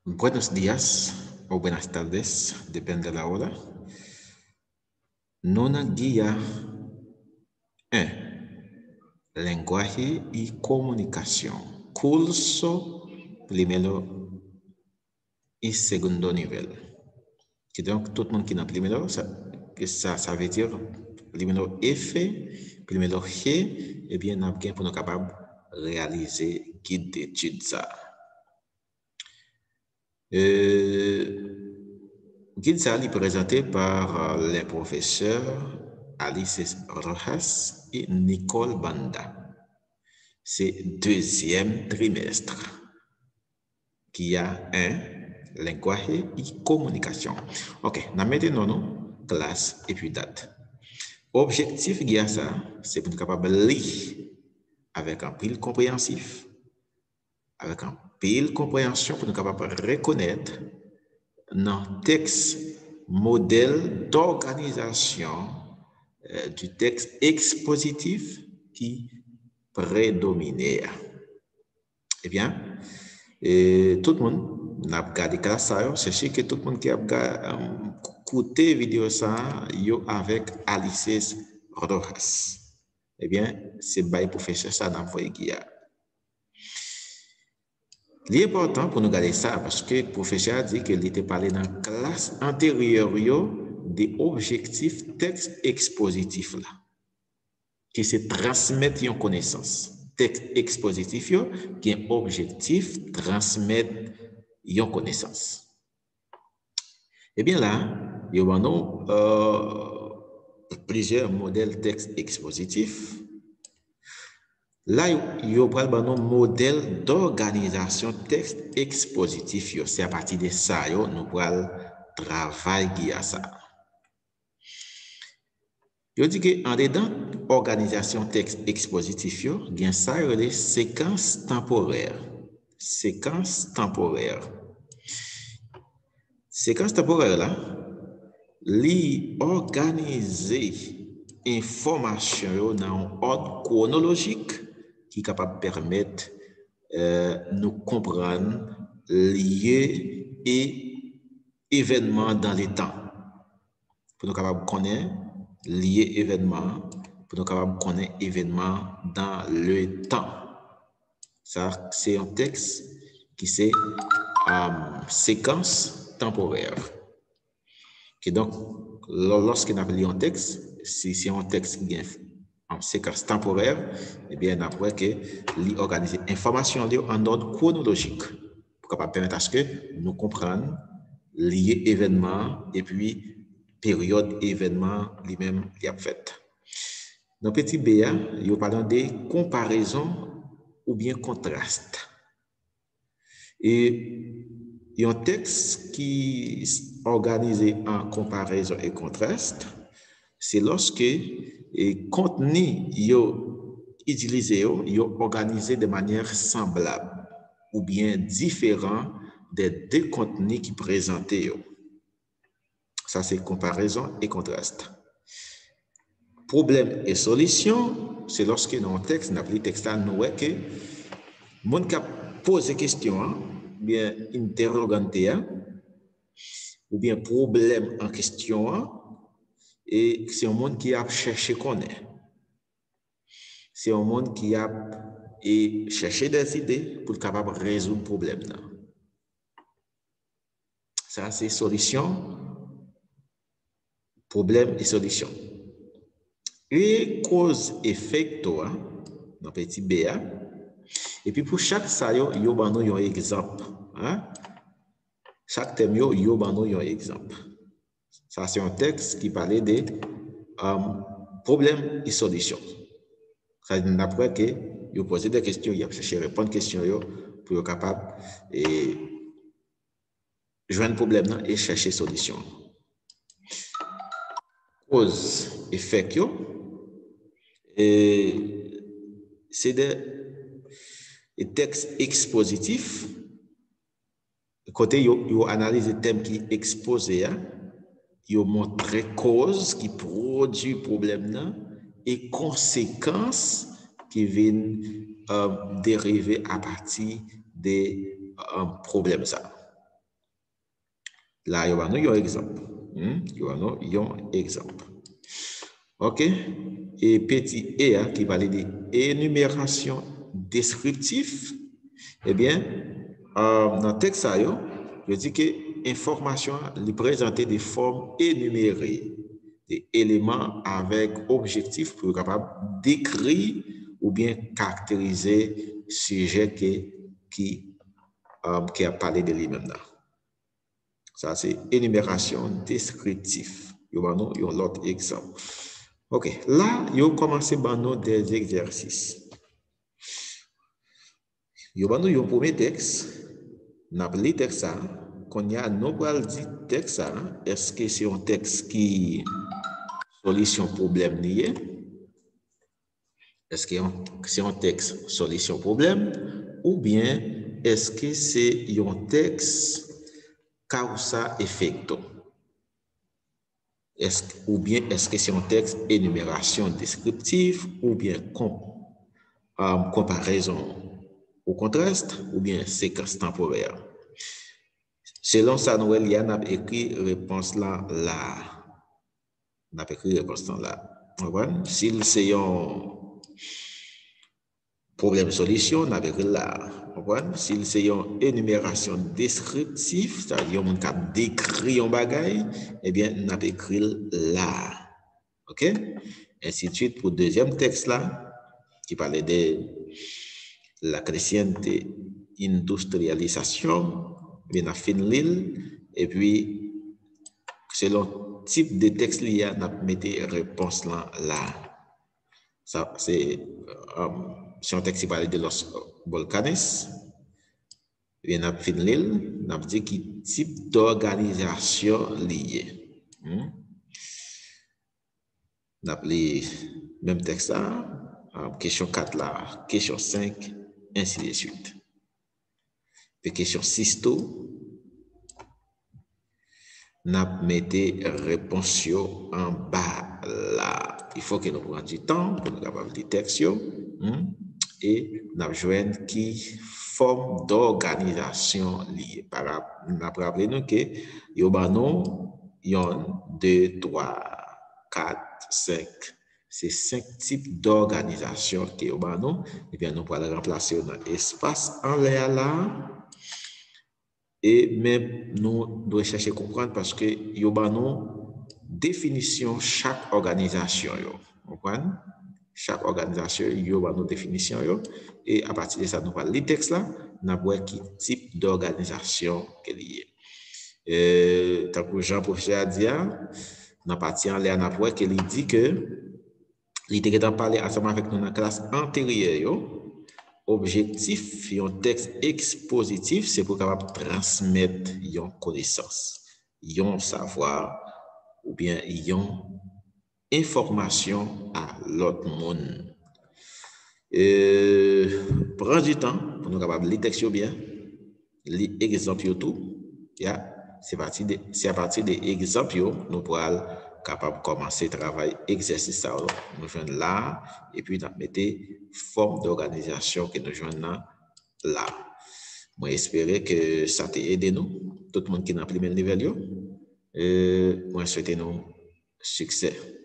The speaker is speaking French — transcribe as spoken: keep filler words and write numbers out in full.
Buenos días o buenas tardes, depende de la hora. Nona guía uno. Lenguaje y comunicación. Curso primero y segundo nivel. Et donc, tout le monde qui est dans le primero, ça, ça, ça veut dire primero F, primero G, et bien, nous pour nous capables de réaliser guide d'études ça. Euh, guide ça est présenté par les professeurs Alice Rojas et Nicole Banda. C'est deuxième trimestre qui a un langage et communication. Ok, nous mettons nos classe et puis date. Objectif de ça, c'est pour nous capable de lire avec un pile compréhensif, avec un pile compréhension pour nous capable de reconnaître dans texte modèle d'organisation euh, du texte expositif qui prédominait. Eh bien, et tout le monde n'a pas regardé classe, c'est sûr que tout le monde qui a écouté la vidéo ça, yo avec Alice Rojas. Eh bien, c'est le professeur ça dans le qui a. L'important pour nous garder ça, parce que le professeur a dit qu'il était parlé dans la classe antérieure des objectifs texte expositif là, qui se transmettre une connaissance. Texte expositif qui est un objectif transmettre une connaissance. Eh bien là, il y a euh, plusieurs modèles texte expositifs. Là, il y a un modèle d'organisation texte expositif. C'est à partir de ça que nous allons travailler à ça. Je dis que en dedans organisation texte expositif, il y a ça les séquences temporaires. Séquence temporaire. Séquence temporaire là, li organiser information dans un ordre chronologique qui est capable de permettre euh, nous comprendre liés et événements dans les temps. Pour nous capables de connaître liés événements, pour nous capables de connaître événements dans le temps. Ça, c'est un texte qui c'est euh, séquence temporaire. Et donc, lorsqu'on appelle un texte, si c'est un texte qui est en séquence temporaire, eh bien, après que l'organiser information en ordre chronologique pour capable permettre à ce que nous comprenions liés événements et puis période événement lui-même qui a fait. Dans petit B, il parle de comparaison ou bien contraste. Et il y a un texte qui est organisé en comparaison et contraste, c'est lorsque le contenu utilisé est organisé de manière semblable ou bien différent des deux contenus qui présentent. Ça, c'est comparaison et contraste. Problème et solution, c'est lorsque dans un texte, dans le texte, nous voyons que mon qui pose des questions, bien interrogante, ou bien problème en question, et c'est un monde qui a cherché connaître. C'est un monde qui a et cherché des idées pour être capable de résoudre le problème. Ça, c'est solution, problème et solution. Et cause effet, dans petit B. Et puis pour chaque ça, il y a un exemple. Hein? Chaque thème, il y a un exemple. Ça, c'est un texte qui parlait de um, problèmes et solutions. Ça veut dire après que vous posez des questions, vous cherchez à répondre aux questions pour être capable de joindre le problème et chercher solution. Cause effet, c'est des textes expositifs. Côté, vous analysez le thème qui est exposé, vous montrez cause qui produit le problème et conséquences qui viennent euh, dériver à partir des euh, problèmes. Là, il y a un exemple. Hmm? Il y a un exemple. OK? Et petit E qui parle de énumération descriptive. Eh bien, euh, dans le texte, je dis que l'information est présentée de forme énumérée, des éléments avec objectif pour être capable d'écrire ou bien caractériser le sujet qui, qui, euh, qui a parlé de lui-même. Ça, c'est énumération descriptive. Il y a un autre exemple. OK. Là, il a commencé par nous des exercices. Il y a un premier texte. Nous avons le texte, qu'on y a nous allons dire texte, est-ce que c'est un texte qui solution problème lié? Est-ce que c'est un texte solution problème ou bien est-ce que c'est un texte causa effecto? Est-ce, ou bien est-ce que c'est un texte énumération descriptive ou bien com, euh, comparaison au contraste ou bien séquence temporaire? Selon ça, nous avons écrit réponse là, là. On a écrit réponse là. S'il c'est un problème-solution, on a écrit là. S'il c'est une énumération descriptive, c'est-à-dire on a décrit un bagage, eh bien, on a écrit là. OK? Ainsi de suite pour le deuxième texte là, qui parlait de la creciente industrialisation, bien à fin l'île, et puis, selon type de texte lié, on a mis réponse là, là. Ça, c'est euh, un texte qui parle de los volcanes. Bien à fin l'île, on a dit qui type d'organisation liée. Hmm? On a appelé même texte là. Question quatre là, question cinq, ainsi de suite. Puis question six tout, n'a mettez réponse en bas là. Il faut que nous prenions du temps pour nous capables de texte hmm? Et nous joignons qui forme d'organisation liée. Par nous rappelons que il y a un, deux, trois, quatre, cinq. C'est cinq types d'organisation qui est au banon. Et bien, nous allons remplacer dans l'espace en l'air là. Et même nous devons chercher à comprendre parce que il y a une définition chaque organisation. Vous comprenez? Chaque organisation, il y a une définition. Yo. Et à partir de ça, nous parlons les textes là, nous avons quel type d'organisation qu'il y a. Euh, tant que Jean-Professeur a dit, dans la partie en l'air, nous avons qu'il dit que il était parlé ensemble avec nous dans la classe antérieure. Objectif, un texte expositif, c'est pour capable transmettre une connaissance, un savoir ou bien une information à l'autre monde. Euh, prends du temps pour nous capable lire texte bien, lire exemple tout. Yeah. C'est parti de, c'est à partir des exemples nous pourrons capable commencer le travail exercice ça nous joignons là et puis nous mettons forme d'organisation que nous joignons là. Moi j'espère que ça t'a aidé nous tout le monde qui n'a plus le niveau. Euh, moi souhaite nous succès.